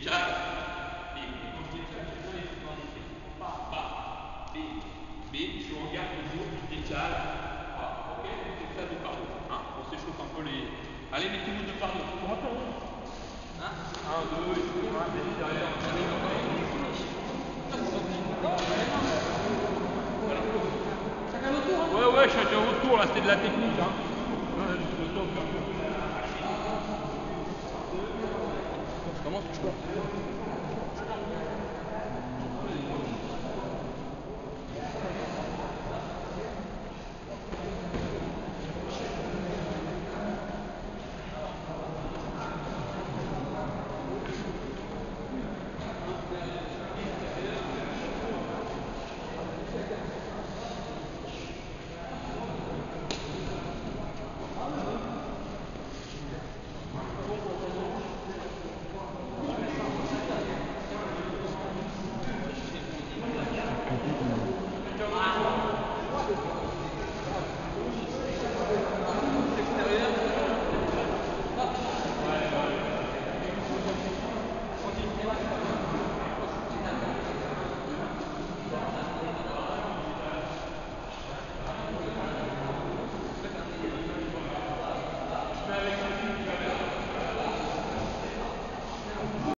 décale, bim. Et quand je décale, j'aime bien les trucs dans l'esprit. Pas, bam, bim, bim. Je regarde toujours, je décale. Voilà, ok? On fait ça de par deux. Hein? On s'échauffe un peu les. Allez, mettez-vous deux par deux. Hein? Un, deux, et puis un, derrière. Chacun notre tour, hein. Ouais, chacun votre tour, là, c'était de la technique. Hein. Ouais, le top, là. Je commence, tu vois. Avec